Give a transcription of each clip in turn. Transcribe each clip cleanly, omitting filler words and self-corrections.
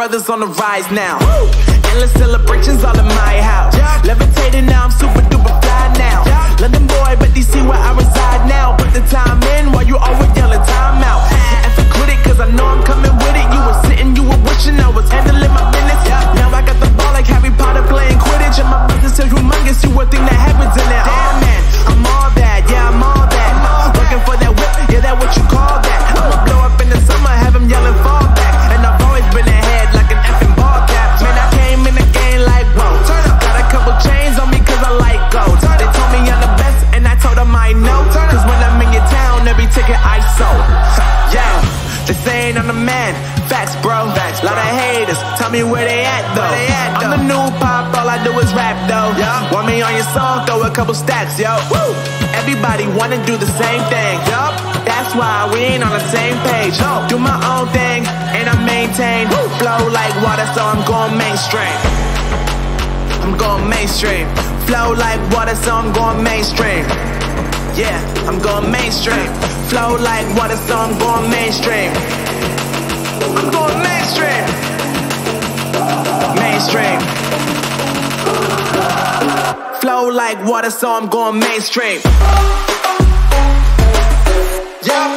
brothers on the rise now. Endless celebrations all in my house. Levitating now, I'm super duper fly now. London boy, but DC where I reside now. Put the time in while you always yelling time out. And for quit it, cause I know I'm coming with it. You were sitting, you were wishing I was handling my business. Now I got the ball like Harry Potter playing Quidditch. And my business is humongous, you would think that happens in it. Oh man, I'm all that, yeah, I'm all that. Working for that whip, yeah, that what you call that. I'ma blow up in the summer, have them yelling fall back. And I've always been ahead like an effing ball cap. Man, I came in the game like, whoa. Got a couple chains on me cause I like gold. They told me I'm the best and I told them I know. Cause when I'm in your town, every ticket I sold. Yeah, they saying I'm the man. Facts, bro. Lot of haters, tell me where they at though. I'm the new pop, all I do is rap though. Want me on your song, throw a couple stacks, yo. Woo! Everybody wanna do the same thing. That's why we ain't on the same page. Do my own thing and I maintain. Flow like water, so I'm going mainstream. I'm going mainstream. Flow like water, so I'm going mainstream. Yeah, I'm going mainstream. Flow like water, so I'm going mainstream. I'm going mainstream. Mainstream. Flow like water, so I'm going mainstream. Yeah.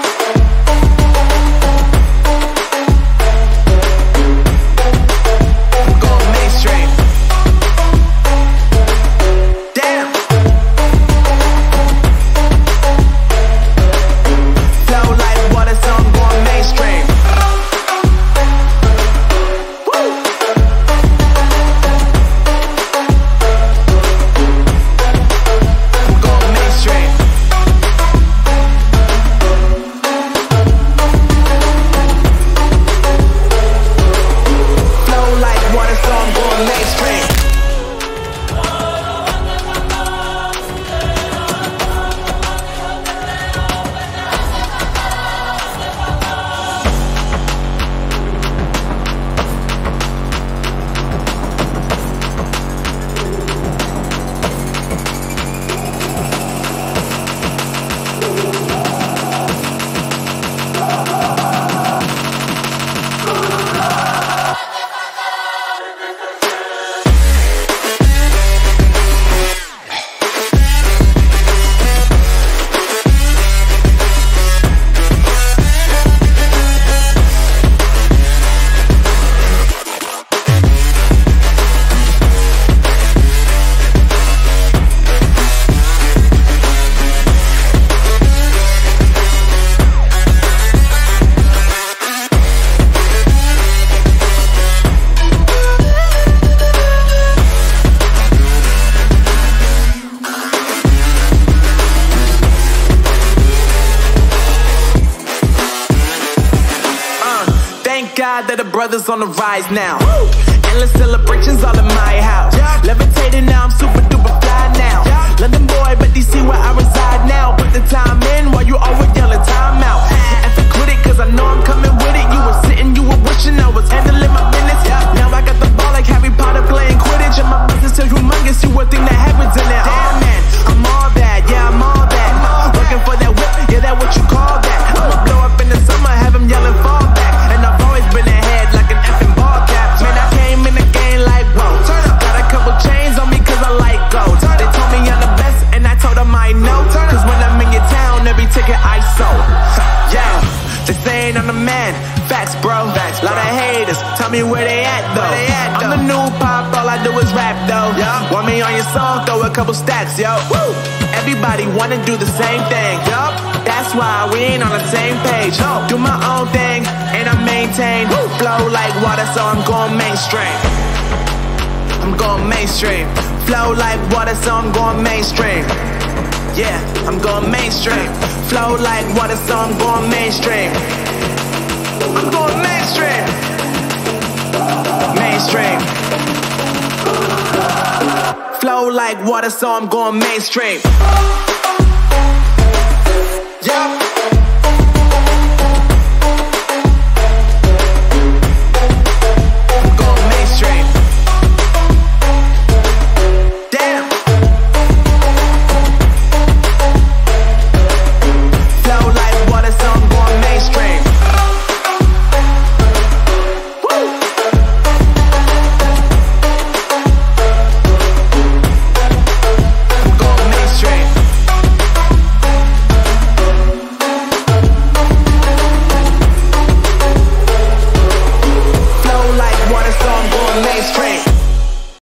God that the brothers on the rise now. Endless celebrations all in my house. Levitating now, I'm super duper fly now. London boy, but DC where I reside now. Put the time in while you always yelling time out. And for quit it, cause I know I'm coming with it. You were sitting, you were wishing I was handling my business. Now I got the ball like Harry Potter playing Quidditch. And my business is humongous, you would think that happens in it. Oh man, I'm all that, yeah, I'm all that. Working for that whip, yeah, that what you call that. I'ma blow up in the summer, have them yelling fall back. And I've always been ahead like an effing ball cap. Man, I came in the game like, whoa. Got a couple chains on me cause I like gold. They told me I'm the best and I told them I know. Cause when I'm in your town, every ticket I sold. Yeah, they saying I'm the man. Facts, bro. Lot of haters, tell me where they at though. I'm the new pop, all I do is rap though. Want me on your song, throw a couple stacks, yo. Woo! Everybody wanna do the same thing. That's why we ain't on the same page. Do my own thing and I maintain. Flow like water, so I'm going mainstream. I'm going mainstream. Flow like water, so I'm going mainstream. Yeah, I'm going mainstream. Flow like water, so I'm going mainstream. I'm going mainstream. Mainstream. Flow like water, so I'm going mainstream.